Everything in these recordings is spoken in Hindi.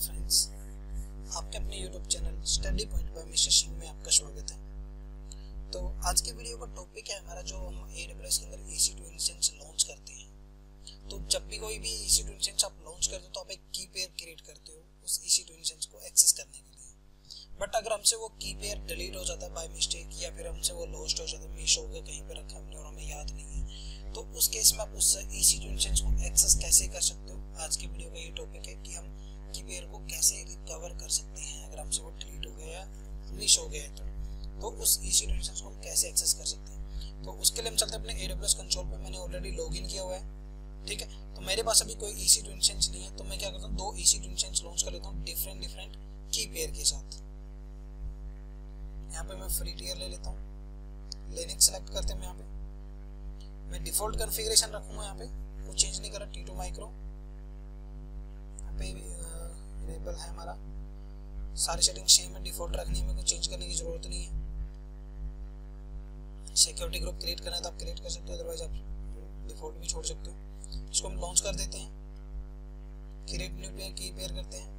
फ्रेंड्स, आपके अपने YouTube channel study point by mister Singh में आपका स्वागत है। तो आज के वीडियो का टॉपिक है हमारा जो हम AWS के अंदर EC2 इंस्टेंस लॉन्च करते हैं। तो जब भी कोई भी EC2 इंस्टेंस आप लॉन्च करते हो तो आप एक की पेयर क्रिएट करते हो उस EC2 इंस्टेंस को एक्सेस करने के लिए। बट अगर हमसे वो की पेयर डिलीट हो जाता है बाय मिस्टेक या फिर हमसे वो लॉस्ट हो जाता है, मिस हो गया, कहीं पे रखा हमने और हमें याद नहीं है, तो उस केस में आप उस EC2 इंस्टेंस को एक्सेस कैसे कर सकते हो। आज की वीडियो का ये टॉपिक है कि हम की पेयर को कैसे रिकवर कर सकते हैं अगर हमसे वो डिलीट हो गया या मिस हो गया है तो उस EC2 इंस्टेंस को हम कैसे एक्सेस कर सकते हैं। तो उसके लिए हम चलते हैं अपने AWS कंसोल पे। मैंने ऑलरेडी लॉगिन किया हुआ है, ठीक है। तो मेरे पास अभी कोई EC2 इंस्टेंस नहीं है, तो मैं क्या करता हूँ, 2 EC2 इंस्टेंस लॉन्च कर लेता हूँ डिफरेंट की पेयर के साथ। यहाँ पे मैं फ्री टियर ले लेता हूँ, लिनक्स सेलेक्ट करते हैं। यहाँ पे मैं डिफॉल्ट कॉन्फ़िगरेशन रखूंगा, यहाँ पे कुछ चेंज नहीं करा। T2 माइक्रो यहाँ पे इनेबल है हमारा, सारी सेटिंग सेम है, डिफॉल्ट रखनी है, हमें कुछ चेंज करने की जरूरत नहीं है। सिक्योरिटी ग्रुप क्रिएट करना है तो आप क्रिएट कर सकते हो, अदरवाइज आप डिफॉल्ट भी छोड़ सकते हो। इसको हम लॉन्च कर देते हैं, क्रिएट न्यू पेयर की पेयर करते हैं,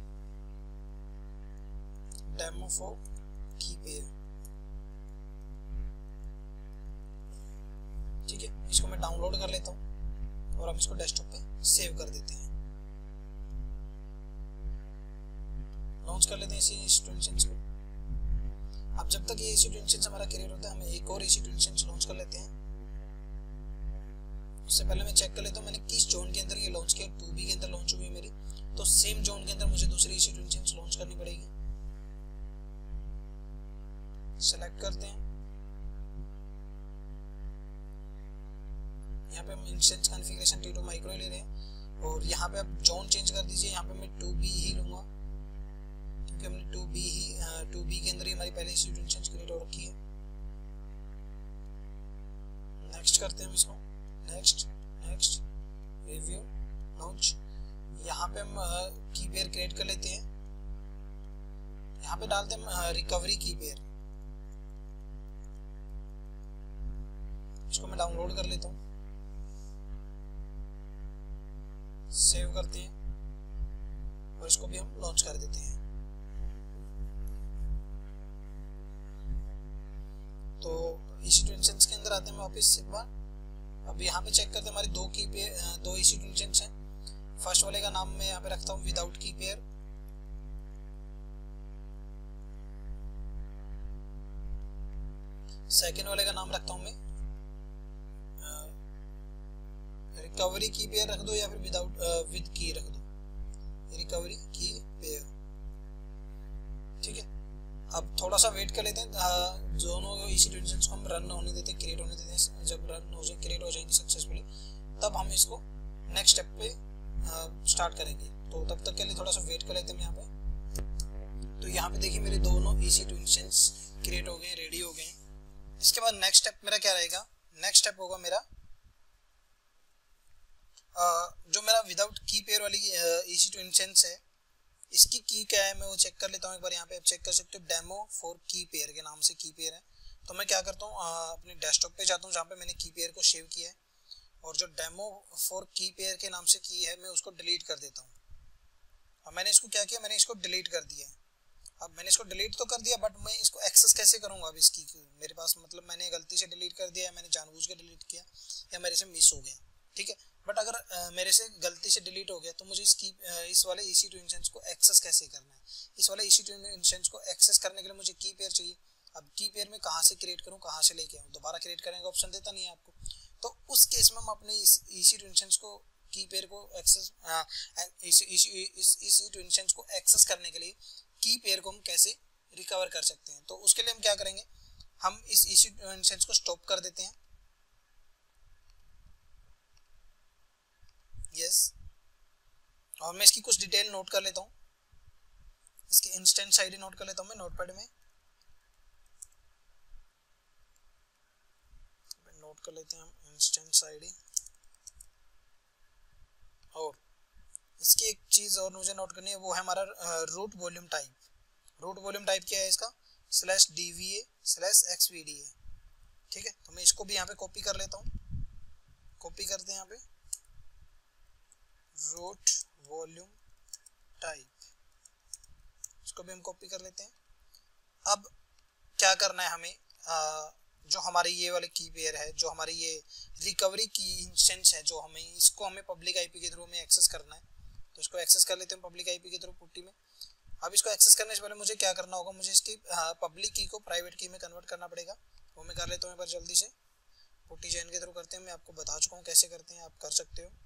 डेमो फॉर की पेयर, ठीक है। इसको मैं डाउनलोड कर लेता हूँ और हम इसको डेस्कटॉप पे सेव कर देते हैं। लॉन्च कर लेते हैं इसी EC2 इंस्टेंस को। अब जब तक ये EC2 इंस्टेंस हमारा क्रिएट होता है, हम एक और EC2 इंस्टेंस लॉन्च कर लेते हैं। उससे पहले मैं चेक कर लेता हूँ मैंने किस जोन के अंदर ये लॉन्च किया। 2B के अंदर लॉन्च हुई है मेरी, तो सेम जोन के अंदर मुझे दूसरी EC2 इंस्टेंस लॉन्च करनी पड़ेगी। सेलेक्ट करते हैं, यहाँ पे हम इंस्टेंस कॉन्फ़िगरेशन T2 माइक्रो ले रहे हैं और यहाँ पे आप जोन चेंज कर दीजिए। यहाँ पे मैं 2B ही लूंगा क्योंकि हमने 2B के अंदर ही हमारी पहले EC2 इंस्टेंस क्रिएट हो रखी है। नेक्स्ट करते हैं हम इसको, नेक्स्ट रिव्यू लॉन्च। यहाँ पे हम की पेयर क्रिएट कर लेते हैं, यहाँ पे डालते हैं रिकवरी की पेयर। इसको मैं डाउनलोड कर लेता हूँ, सेव करते हैं और इसको भी हम लॉन्च कर देते हैं। तो EC2 इंस्टेंस के अंदर आते हैं वापस एक बार। अब यहाँ पे चेक करते हैं हमारे दो EC2 इंस्टेंस हैं। फर्स्ट वाले का नाम मैं यहाँ पे रखता हूँ विदाउट की पेयर, सेकेंड वाले का नाम रखता हूँ मैं रिकवरी की पेयर रख दो या फिर विद की रख दो, रिकवरी की पेयर, ठीक है। अब थोड़ा सा वेट कर लेते हैं, दोनों EC2 इंस्टेंस को हम रन होने देते हैं, क्रिएट होने देते हैं। जब रन हो जाए, क्रिएट हो जाएंगे सक्सेसफुली, तब हम इसको नेक्स्ट स्टेप पे स्टार्ट करेंगे। तो तब तक के लिए थोड़ा सा वेट कर लेते हैं यहाँ पे। तो यहाँ पे देखिए मेरे दोनों EC2 इंस्टेंस क्रिएट हो गए, रेडी हो गए। इसके बाद नेक्स्ट स्टेप मेरा क्या रहेगा, नेक्स्ट स्टेप होगा मेरा जो मेरा विदाउट की पेयर वाली EC2 इंस्टेंस है, इसकी की क्या है मैं वो चेक कर लेता हूँ एक बार। यहाँ पे आप चेक कर सकते हो, डेमो फॉर की पेयर के नाम से की पेयर है। तो मैं क्या करता हूँ, अपने डेस्कटॉप पे जाता हूँ जहाँ पे मैंने की पेयर को सेव किया है, और जो डेमो फॉर की पेयर के नाम से की है मैं उसको डिलीट कर देता हूँ। अब मैंने इसको क्या किया, मैंने इसको डिलीट कर दिया है। अब मैंने इसको डिलीट तो कर दिया, बट मैं इसको एक्सेस कैसे करूँगा। अब इसकी मेरे पास मतलब मैंने गलती से डिलीट कर दिया है, मैंने जानबूझ के डिलीट किया या मेरे से मिस हो गया, ठीक है। बट अगर मेरे से गलती से डिलीट हो गया तो मुझे इस वाले EC2 इंस्टेंस को एक्सेस कैसे करना है। इस वाले EC2 इंस्टेंस को एक्सेस करने के लिए मुझे की पेयर चाहिए। अब की पेयर में कहाँ से क्रिएट करूँ, कहाँ से लेके आऊँ, दोबारा क्रिएट करने का ऑप्शन देता नहीं है आपको। तो उस केस में हम अपने इस EC2 इंस्टेंस को की पेयर को एक्सेस इस EC2 इंस्टेंस को एक्सेस करने के लिए की पेयर को हम कैसे रिकवर कर सकते हैं। तो उसके लिए हम क्या करेंगे, हम इस EC2 इंस्टेंस को स्टॉप कर देते हैं। यस, और मैं इसकी कुछ डिटेल नोट कर लेता हूँ, इसकी इंस्टेंस आईडी नोट कर लेता हूँ मैं नोटपैड में। नोट कर लेते हैं हम इंस्टेंस आईडी, और इसकी एक चीज़ और मुझे नोट करनी है, वो है हमारा root volume type. Root volume type क्या है इसका, /DVA/XVDA, ठीक है। तो मैं इसको भी यहाँ पे कॉपी कर लेता हूँ, कॉपी करते हैं यहाँ पे रूट वॉल्यूम टाइप, इसको भी हम कॉपी कर लेते हैं। अब क्या करना है हमें, जो हमारी ये वाले की पेयर है, जो हमारी ये रिकवरी की इंस्टेंस है, जो हमें इसको हमें पब्लिक आईपी के थ्रू में एक्सेस करना है। तो इसको एक्सेस कर लेते हैं पब्लिक आईपी के थ्रू पुट्टी में। अब इसको एक्सेस करने से पहले मुझे क्या करना होगा, मुझे इसकी पब्लिक की को प्राइवेट की में कन्वर्ट करना पड़ेगा। वो मैं कर लेता हूँ एक बार जल्दी से। पुट्टी चेन के थ्रू करते हैं, मैं आपको बता चुका हूँ कैसे करते हैं, आप कर सकते हो।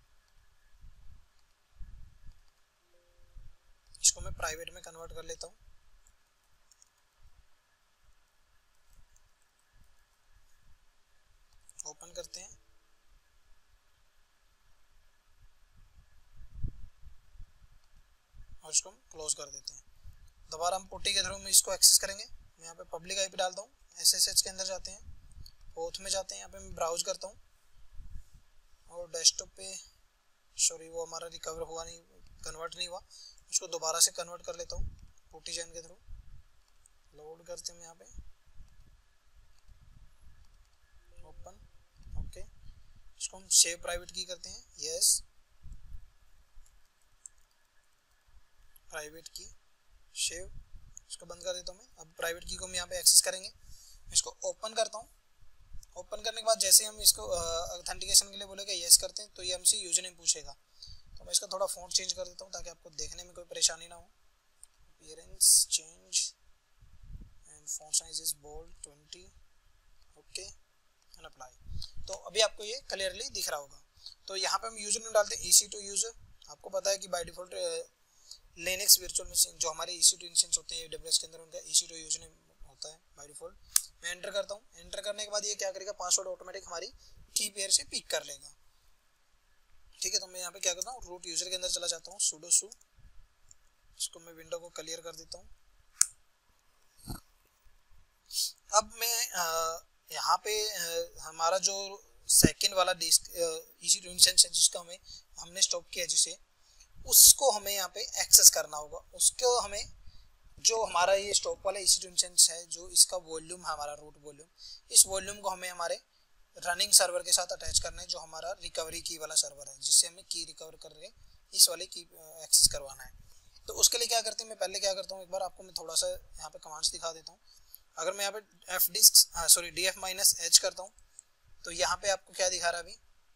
इसको मैं प्राइवेट में कन्वर्ट कर लेता हूँ। ओपन करते हैं और इसको हम क्लोज कर देते हैं। दोबारा हम पुट्टी के थ्रू में इसको एक्सेस करेंगे। मैं यहाँ पे पब्लिक आईपी डालता हूँ, SSH के अंदर जाते हैं, ओथ में जाते हैं, यहाँ पे मैं ब्राउज करता हूँ और डेस्कटॉप पे सॉरी वो हमारा रिकवर हुआ नहीं, कन्वर्ट नहीं हुआ। उसको दोबारा से कन्वर्ट कर लेता हूँ पुट्टी चेन के थ्रू। लोड करते हैं यहाँ पे, ओपन, ओके। इसको हम सेव प्राइवेट की करते हैं, यस, प्राइवेट की सेव। इसको बंद कर देता हूँ मैं। अब प्राइवेट की को हम यहाँ पे एक्सेस करेंगे। इसको ओपन करता हूँ। ओपन करने के बाद जैसे हम इसको ऑथेंटिकेशन के लिए बोलेगा यस करते हैं, तो ये हमसे यूजर नेम पूछेगा। तो मैं इसका थोड़ा फॉन्ट चेंज कर देता हूँ ताकि आपको देखने में कोई परेशानी ना हो। Appearance change and font size is bold 20, okay and apply. तो अभी आपको ये क्लियरली दिख रहा होगा। तो यहाँ पे हम यूजर नेम डालते हैं EC2 यूजर। आपको पता है कि by default Linux virtual machine जो हमारे EC2 इंस्टेंस होते हैं AWS के अंदर, उनका EC2 यूजर नेम होता है बाय डिफॉल्ट। मैं एंटर करता हूँ। एंटर करने के बाद ये क्या करेगा, पासवर्ड ऑटोमेटिक हमारी की पेयर से पिक कर लेगा। ठीक है, तो मैं यहाँ पे क्या करता हूँ, रूट यूजर के अंदर चला जाता हूँ, sudo su। इसको मैं विंडो को क्लियर कर देता हूँ। अब मैं यहाँ पे हमारा जो सेकेंड वाला डिस्क EC2 इंस्टेंस है जिसका हमने स्टॉप किया, जिसे उसको हमें यहाँ पे एक्सेस करना होगा। उसको हमें जो हमारा ये स्टॉप वाला EC2 इंस्टेंस है, जो इसका वॉल्यूम है हमारा रूट वॉल्यूम, इस वॉल्यूम को हमें हमारे रनिंग सर्वर के साथ अटैच करना है, जो हमारा रिकवरी की वाला सर्वर है, जिससे हमें की रिकवर करके इस वाले की एक्सेस करवाना है। तो उसके लिए क्या करते हैं, मैं पहले क्या करता हूँ, एक बार आपको मैं थोड़ा सा यहाँ पे कमांड्स दिखा देता हूँ। अगर मैं यहाँ पे df-h करता हूँ तो यहाँ पे आपको क्या दिखा रहा है, अभी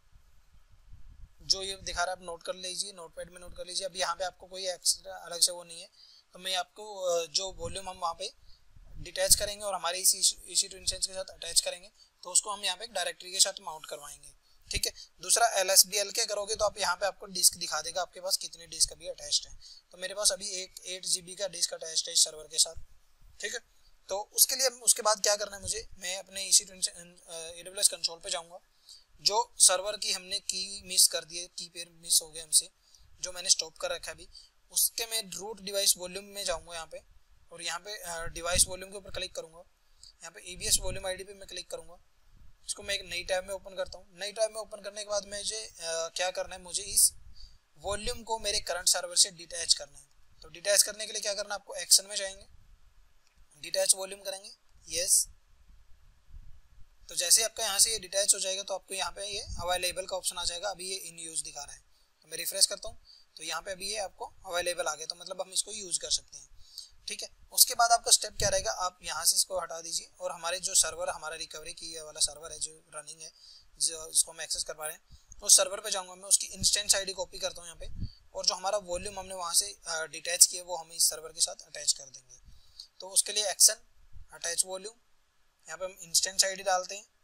जो ये दिखा रहा है आप नोट कर लीजिए, नोटपैड में नोट कर लीजिए। अब यहाँ पे आपको कोई एक्स्ट्रा अलग से वो नहीं है। तो मैं आपको जो वॉल्यूम हम वहाँ पे डिटैच करेंगे और हमारे इसी EC2 इंस्टेंस के साथ अटैच करेंगे, तो उसको हम यहाँ पे एक डायरेक्टरी के साथ माउंट करवाएंगे। ठीक है। दूसरा LSBL के करोगे तो आप यहाँ पे आपको डिस्क दिखा देगा आपके पास कितनी डिस्क अभी अटैच्ड है। तो मेरे पास अभी एक 8 GB का डिस्क अटैच्ड है इस सर्वर के साथ। ठीक है। तो उसके लिए उसके बाद क्या करना है मुझे, मैं अपने EC2 AWS कंसोल पे जाऊँगा। जो सर्वर की हमने की मिस कर दी है, की पेयर मिस हो गया हमसे, जो मैंने स्टॉप कर रखा है अभी, उसके मैं रूट डिवाइस वॉल्यूम में जाऊँगा यहाँ पे, और यहाँ पे डिवाइस वॉल्यूम के ऊपर क्लिक करूँगा। यहाँ पे EBS वॉल्यूम ID पे मैं क्लिक करूँगा। इसको मैं एक नई टैब में ओपन करता हूँ। नई टैब में ओपन करने के बाद मुझे क्या करना है, मुझे इस वॉल्यूम को मेरे करंट सर्वर से डिटैच करना है। तो डिटैच करने के लिए क्या करना है, आपको एक्शन में जाएंगे, डिटैच वॉल्यूम करेंगे, यस। तो जैसे आपका यहाँ से ये डिटैच हो जाएगा तो आपको यहाँ पे ये अवेलेबल का ऑप्शन आ जाएगा। अभी ये इन यूज दिखा रहा है, तो मैं रिफ्रेश करता हूँ तो यहाँ पे अभी ये आपको अवेलेबल आ गया, तो मतलब हम इसको यूज कर सकते हैं। ठीक है। उसके बाद आपका स्टेप क्या रहेगा, आप यहाँ से इसको हटा दीजिए और हमारे जो सर्वर, हमारा रिकवरी की वाला सर्वर है जो रनिंग है, जो इसको हम एक्सेस कर पा रहे हैं, उस सर्वर पे जाऊँगा मैं, उसकी इंस्टेंस ID कॉपी करता हूँ यहाँ पे, और जो हमारा वॉल्यूम हमने वहाँ से डिटैच किया वो हम इस सर्वर के साथ अटैच कर देंगे। तो उसके लिए एक्शन अटैच वॉल्यूम, यहाँ पे हम इंस्टेंस ID डालते हैं,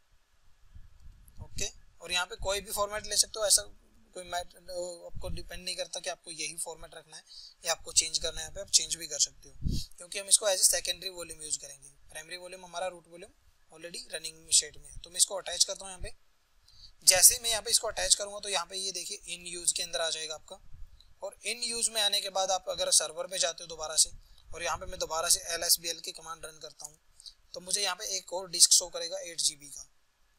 ओके। और यहाँ पे कोई भी फॉर्मेट ले सकते हो, ऐसा कोई आपको डिपेंड नहीं करता कि आपको यही फॉर्मेट रखना है या आपको चेंज करना है। यहाँ पे आप चेंज भी कर सकते हो, क्योंकि हम इसको as a secondary volume use करेंगे। प्राइमरी वॉल्यूम हमारा root volume already running shed में है। तो मैं इसको अटैच करता हूँ यहाँ पे। जैसे मैं यहाँ पे इसको अटैच करूँगा तो यहाँ पे ये देखिए इन यूज के अंदर आ जाएगा आपका, और इन यूज में आने के बाद आप अगर सर्वर पे जाते हो दोबारा से, और यहाँ पे मैं दोबारा से LSBL की कमांड रन करता हूँ, तो मुझे यहाँ पे एक और डिस्क शो करेगा 8 GB का।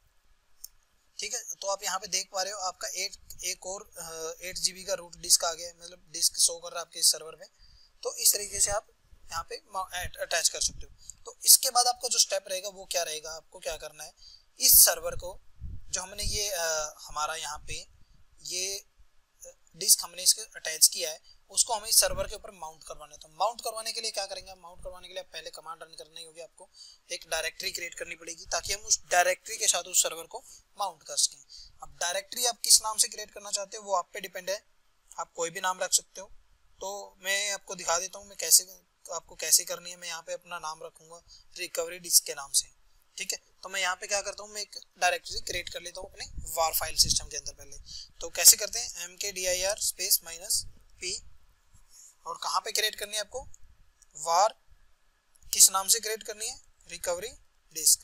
ठीक है। तो आप यहाँ पे देख पा रहे हो आपका एक और 8 GB का रूट डिस्क आ गया, मतलब डिस्क शो कर रहा है आपके इस सर्वर में। तो इस तरीके से आप यहाँ पे अटैच कर सकते हो। तो इसके बाद आपका जो स्टेप रहेगा वो क्या रहेगा, आपको क्या करना है, इस सर्वर को जो हमने ये हमारा यहाँ पे ये डिस्क हमने इसके अटैच किया है उसको हमें सर्वर के ऊपर माउंट करवाना है। तो माउंट करवाने के लिए क्या करेंगे, माउंट करवाने के लिए पहले कमांड रन करनी होगी, आपको एक डायरेक्टरी क्रिएट करनी पड़ेगी ताकि हम उस डायरेक्टरी के साथ उस सर्वर को माउंट कर सकें। अब डायरेक्टरी आप किस नाम से क्रिएट करना चाहते हो वो आप पे डिपेंड है, आप कोई भी नाम रख सकते हो। तो मैं आपको दिखा देता हूँ मैं कैसे, आपको कैसे करनी है। मैं यहाँ पे अपना नाम रखूंगा रिकवरी डिस्क के नाम से, ठीक है। तो मैं यहाँ पे क्या करता हूँ, मैं एक डायरेक्टरी क्रिएट कर लेता हूँ अपने वार फाइल सिस्टम के अंदर पहले। तो कैसे करते हैं, mkdir स्पेस -p, और कहाँ पे क्रिएट करनी है आपको, वार किस नाम से क्रिएट करनी है, रिकवरी डिस्क,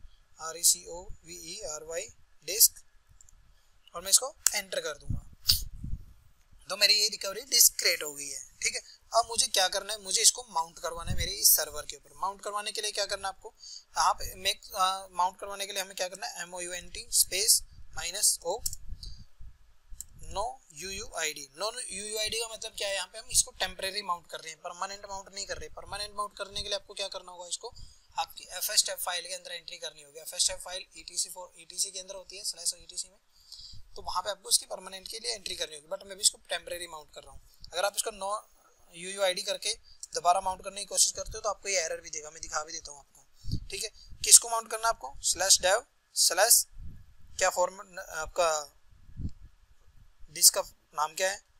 RECOVERY डिस्क, और मैं इसको एंटर कर दूंगा। तो मेरी ये रिकवरी डिस्क क्रिएट हो गई है, ठीक है। अब मुझे क्या करना है, मुझे इसको माउंट करवाना है मेरे इस सर्वर के ऊपर। माउंट करवाने के लिए क्या करना है आपको, यहाँ पे माउंट करवाने के लिए हमें क्या करना है, MOUNT space -O no UUID। No UUID का मतलब क्या है, यहाँ पे हम इसको टेम्परेरी माउंट कर रहे हैं, परमानेंट माउंट नहीं कर रहे। परमानेंट माउंट करने के लिए आपको क्या करना होगा, इसको आपकी FSTF फाइल के अंदर एंट्री करनी होगी। FSTF फाइल ETC के अंदर होती है /ETC में, तो वहाँ पे आपको इसकी परमानेंट के लिए एंट्री करनी होगी। बट मैं भी इसको टेम्परेरी माउंट कर रहा हूँ। अगर आप इसको नो UUID करके दोबारा माउंट करने की कोशिश करते हो तो आपको ये एरर भी देगा, मैं दिखा भी देता हूँ आपको, ठीक है। किसको माउंट करना है आपको, /dev/ क्या फॉर्मेट आपका डिस्क का नाम क्या है,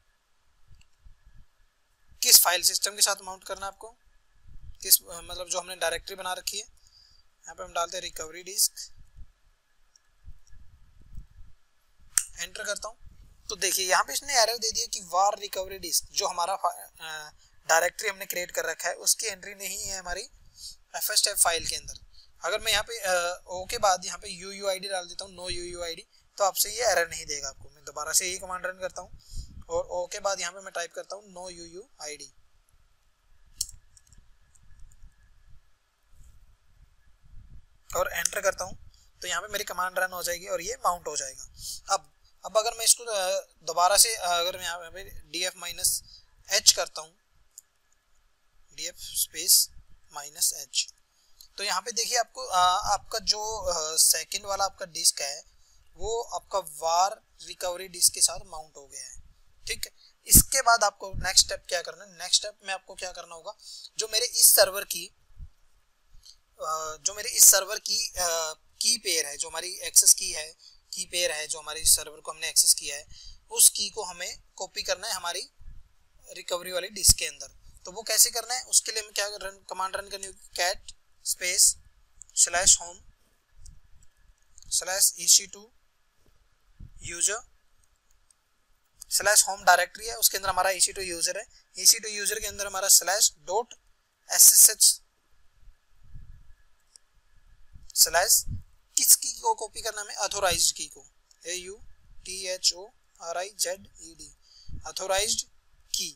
किस फाइल सिस्टम के साथ माउंट करना है आपको, किस मतलब जो हमने डायरेक्टरी बना रखी है। यहाँ पे हम डालते हैं रिकवरी डिस्क, एंटर करता हूँ। तो देखिए यहाँ पे इसने एरर दे दिया कि वार रिकवरी डिस्क, जो हमारा डायरेक्टरी हमने क्रिएट कर रखा है उसकी एंट्री नहीं है हमारी FSTF फाइल के अंदर। अगर मैं यहाँ पे ओ के बाद यहाँ पे UUID डाल देता हूँ, नो UUID, तो आपसे ये एरर नहीं देगा आपको। मैं दोबारा से यही कमांड रन करता हूँ और ओ के बाद यहाँ पे मैं टाइप करता हूँ नो UUID, और एंटर करता हूँ। तो यहाँ पे मेरी कमांड रन हो जाएगी और ये माउंट हो जाएगा। अब अगर मैं इसको दोबारा से अगर मैं यहाँ पे df-h करता हूँ, df स्पेस -h, तो यहाँ पे देखिए आपको आपका जो सेकंड वाला आपका डिस्क है वो आपका वार रिकवरी डिस्क के साथ माउंट हो गया है, ठीक है। इसके बाद आपको नेक्स्ट स्टेप क्या करना है, नेक्स्ट स्टेप में आपको क्या करना होगा, जो मेरे इस सर्वर की की पेयर है, जो हमारी एक्सेस की है, की पेयर है जो हमारी सर्वर को हमने एक्सेस किया है, उस की को हमें कॉपी करना है हमारी रिकवरी वाली डिस्क के अंदर। तो वो कैसे करना है, उसके लिए हमें क्या कमांड रन करनी होगी, cat space /home /EC2 user /home directory है, उसके अंदर हमारा EC2 यूजर है। EC2 यूजर के अंदर हमारा /.ssh/ किस की को कॉपी करना है, ऑथोराइज्ड की को, AUTHORIZED ऑथोराइज्ड की,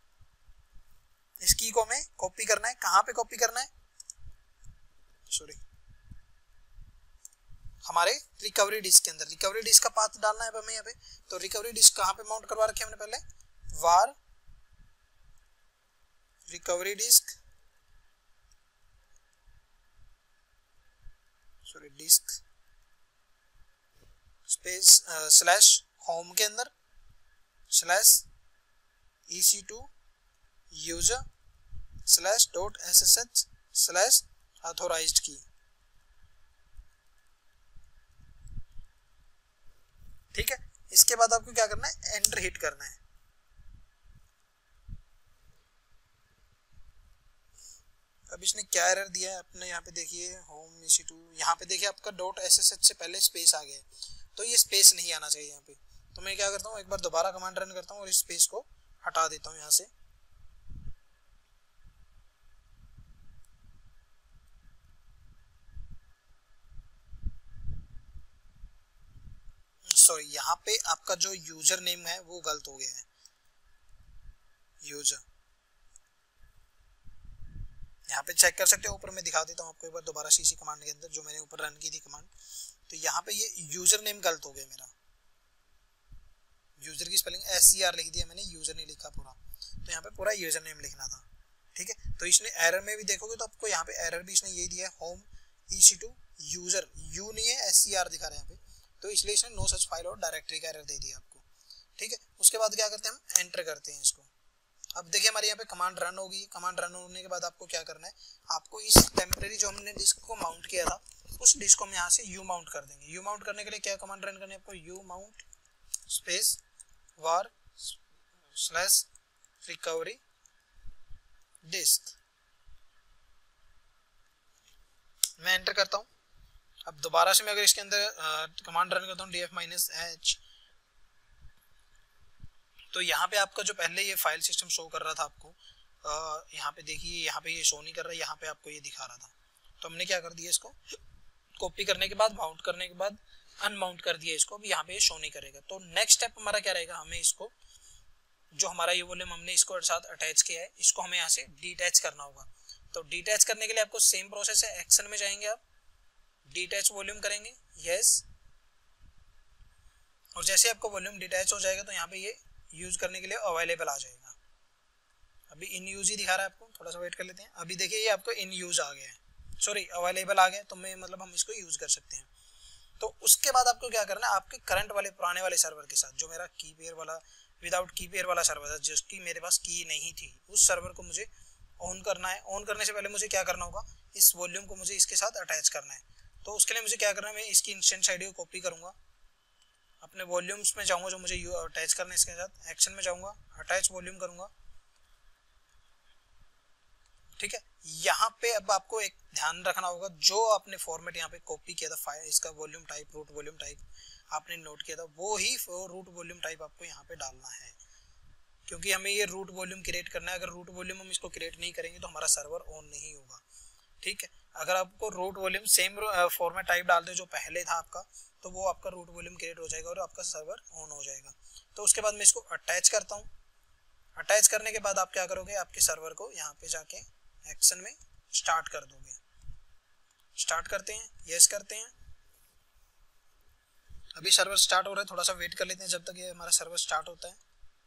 इस की को हमें कॉपी करना है। कहाँ पे कॉपी करना है, सॉरी हमारे रिकवरी डिस्क के अंदर। रिकवरी डिस्क का पाथ डालना है हमें यहाँ पे। तो रिकवरी डिस्क कहाँ पे माउंट करवा रखे हमने पहले, var recovery disk, sorry disk space /home के अंदर /EC2 यूजर /.ssh/ ऑथोराइज्ड की, ठीक है। इसके बाद आपको क्या करना है, एंटर हिट करना है। अब इसने क्या एरर दिया है अपने यहाँ पे देखिए, होम EC2, यहाँ पे देखिए आपका .ssh से पहले स्पेस आ गया है, तो ये स्पेस नहीं आना चाहिए यहाँ पे। तो मैं क्या करता हूँ, एक बार दोबारा कमांड रन करता हूँ और इस स्पेस को हटा देता हूँ यहाँ से। सॉरी, यहाँ पे आपका जो यूजर नेम है वो गलत हो गया है, यूजर यहाँ पे चेक कर सकते हो, ऊपर मैं दिखा देता हूँ आपको एक बार दोबारा CC कमांड के अंदर जो मैंने ऊपर रन की थी कमांड। तो यहाँ पे ये यूजर नेम गलत हो गया मेरा, यूजर की स्पेलिंग SCR लिख दिया मैंने, यूजर नहीं लिखा पूरा। तो यहाँ पे पूरा यूजर नेम लिखना था, ठीक है। तो इसने एरर में भी देखोगे तो आपको यहाँ पे एरर भी इसने यही दिया है, होम EC2 यूजर, यू नहीं है SCR दिखा रहा है यहाँ पे, तो इसलिए इसने नो सच फाइल और डायरेक्टरी का एरर दे दिया आपको, ठीक है, उसके बाद क्या करते हैं, हम एंटर करते हैं इसको। अब देखिए हमारे यहाँ पे कमांड रन होगी। कमांड रन होने के बाद आपको क्या करना है, आपको इस टेम्परेरी जो हमने डिस्क को माउंट किया था उस डिस्क को हम यहाँ से यू माउंट कर देंगे। यू माउंट करने के लिए क्या कमांड रन करनी है आपको, umount space var slash recovery disk. मैं एंटर करता हूँ। अब दोबारा से मैं अगर इसके अंदर कमांड रन करता हूँ df-h, तो यहाँ पे आपका जो पहले ये फाइल सिस्टम शो कर रहा था आपको, यहाँ पे देखिए, यहाँ पे ये शो नहीं कर रहा है, यहाँ पे आपको ये दिखा रहा था। तो हमने क्या कर दिया, इसको कॉपी करने के बाद माउंट करने के बाद अनमाउंट कर दिया इसको। अब यहाँ पे ये शो नहीं करेगा। तो नेक्स्ट स्टेप हमारा क्या रहेगा, हमें इसको जो हमारा ये वॉल्यूम हमने इसको साथ अटैच किया है, इसको हमें यहाँ से डिटैच करना होगा। तो डिटैच करने के लिए आपको सेम प्रोसेस है, एक्शन में जाएंगे आप, डिटैच वॉल्यूम करेंगे, यस, और जैसे आपको वॉल्यूम डिटैच हो जाएगा तो यहाँ पे ये यूज करने के लिए अवेलेबल आ जाएगा। अभी इन यूज ही दिखा रहा है आपको, थोड़ा सा वेट कर लेते हैं। अभी देखिए ये आपको इन यूज आ गया है, सॉरी अवेलेबल आ गया, तो मैं मतलब हम इसको यूज कर सकते हैं। तो उसके बाद आपको क्या करना है, आपके करंट वाले पुराने वाले सर्वर के साथ, जो मेरा की पेयर वाला विदाउट की पेयर वाला सर्वर था, जिसकी मेरे पास की नहीं थी, उस सर्वर को मुझे ऑन करना है। ऑन करने से पहले मुझे क्या करना होगा, इस वॉल्यूम को मुझे इसके साथ अटैच करना है। तो उसके लिए मुझे क्या करना है, मैं इसकी इंस्टेंस आईडी को कॉपी करूंगा, अपने वॉल्यूम्स में जाऊंगा जो मुझे अटैच करना है इसके साथ, एक्शन में जाऊंगा, अटैच वॉल्यूम करूंगा, ठीक है। यहाँ पे अब आपको एक ध्यान रखना होगा, जो आपने फॉर्मेट यहाँ पे कॉपी किया था फाइल, इसका volume type, root volume type आपने नोट किया था, वो ही रूट वॉल्यूम टाइप आपको यहाँ पे डालना है, क्योंकि हमें ये रूट वॉल्यूम क्रिएट करना है। अगर रूट वॉल्यूम हम इसको क्रिएट नहीं करेंगे तो हमारा सर्वर ऑन नहीं होगा, ठीक है। अगर आपको root volume same format type डालते जो पहले था आपका, तो वो आपका रूट वॉल्यूम क्रिएट हो जाएगा और आपका सर्वर ऑन हो जाएगा। तो उसके बाद मैं इसको अटैच करता हूँ। अटैच करने के बाद आप क्या करोगे, आपके सर्वर को यहाँ पे जाके एक्शन में स्टार्ट कर दोगे। स्टार्ट करते हैं, यस करते हैं। अभी सर्वर स्टार्ट हो रहा है, थोड़ा सा वेट कर लेते हैं जब तक ये हमारा सर्वर स्टार्ट होता है।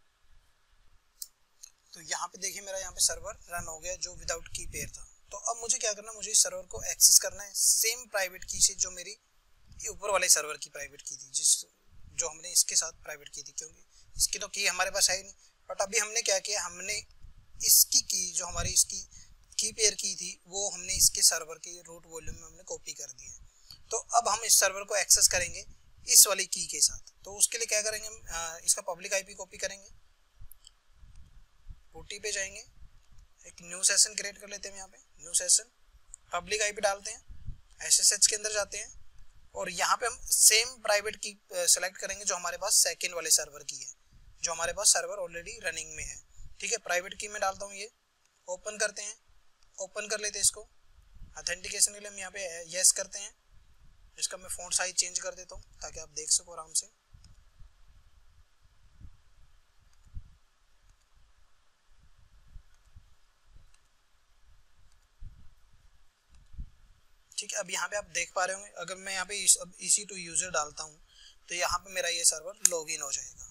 तो यहाँ पे देखिए मेरा यहाँ पे सर्वर रन हो गया जो विदाउट की पेयर था। तो अब मुझे क्या करना है, मुझे इस सर्वर को एक्सेस करना है सेम प्राइवेट की से जो मेरी ऊपर वाले सर्वर की प्राइवेट की थी, जो हमने इसके साथ प्राइवेट की थी, क्योंकि इसकी तो की हमारे पास है ही नहीं। बट अभी हमने क्या किया, हमने इसकी की जो हमारी इसकी की पेयर की थी वो हमने इसके सर्वर के रूट वॉल्यूम में हमने कॉपी कर दी है। तो अब हम इस सर्वर को एक्सेस करेंगे इस वाली की के साथ। तो उसके लिए क्या करेंगे, इसका पब्लिक आईपी कॉपी करेंगे, ओटी पे जाएंगे, एक न्यू सेशन क्रिएट कर लेते हैं। यहाँ पे न्यू सेशन, पब्लिक आईपी डालते हैं, एसएसएच के अंदर जाते हैं और यहाँ पे हम सेम प्राइवेट की सेलेक्ट करेंगे जो हमारे पास सेकंड वाले सर्वर की है, जो हमारे पास सर्वर ऑलरेडी रनिंग में है, ठीक है। प्राइवेट की में डालता हूँ, ये ओपन करते हैं, ओपन कर लेते हैं इसको। ऑथेंटिकेशन के लिए हम यहाँ पे यस करते हैं। इसका मैं फ़ॉन्ट साइज चेंज कर देता हूँ ताकि आप देख सको आराम से। ठीक है, अब यहाँ पे आप देख पा रहे होंगे, अगर मैं यहाँ पे EC2 यूजर डालता हूँ तो यहाँ पे मेरा ये सर्वर लॉगिन हो जाएगा।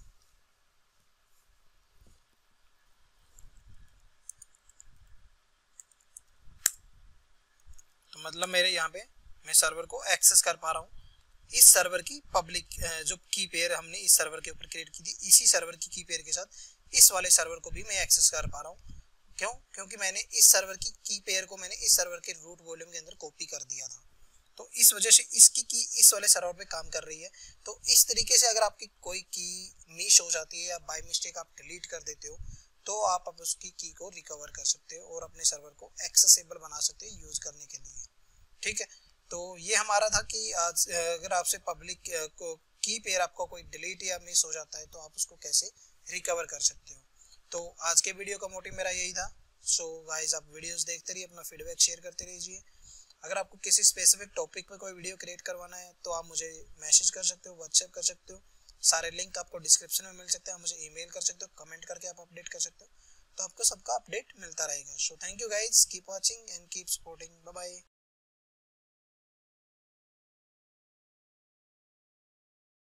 तो मतलब मेरे यहाँ पे मैं सर्वर को एक्सेस कर पा रहा हूँ। इस सर्वर की पब्लिक जो की पेयर हमने इस सर्वर के ऊपर क्रिएट की थी, इसी सर्वर की पेयर के साथ इस वाले सर्वर को भी मैं एक्सेस कर पा रहा हूँ। क्यों? क्योंकि मैंने इस सर्वर की पेयर को मैंने इस सर्वर के रूट वॉल्यूम के अंदर कॉपी कर दिया था। तो इस वजह से इसकी की इस वाले सर्वर पे काम कर रही है। तो इस तरीके से अगर आपकी कोई की मिस हो जाती है या बाय मिस्टेक आप डिलीट कर देते हो तो आप अब उसकी की को रिकवर कर सकते हो और अपने सर्वर को एक्सेसिबल बना सकते हो यूज करने के लिए, ठीक है। तो ये हमारा था कि आज अगर आपसे पब्लिक की पेयर आपको कोई डिलीट या मिस हो जाता है तो आप उसको कैसे रिकवर कर सकते हो। तो आज के वीडियो का मोटिव मेरा यही था। सो गाइस, आप वीडियोस देखते रहिए, अपना फीडबैक शेयर करते रहिए। अगर आपको किसी स्पेसिफिक टॉपिक पे कोई वीडियो क्रिएट करवाना है तो आप मुझे मैसेज कर सकते हो, व्हाट्सएप कर सकते हो। सारे लिंक आपको डिस्क्रिप्शन में मिल सकते हैं, आप मुझे ईमेल कर सकते हो, कमेंट करके आप अपडेट कर सकते हो। तो आपको सबका अपडेट मिलता रहेगा। So thank you guys, keep watching and keep supporting. Bye bye.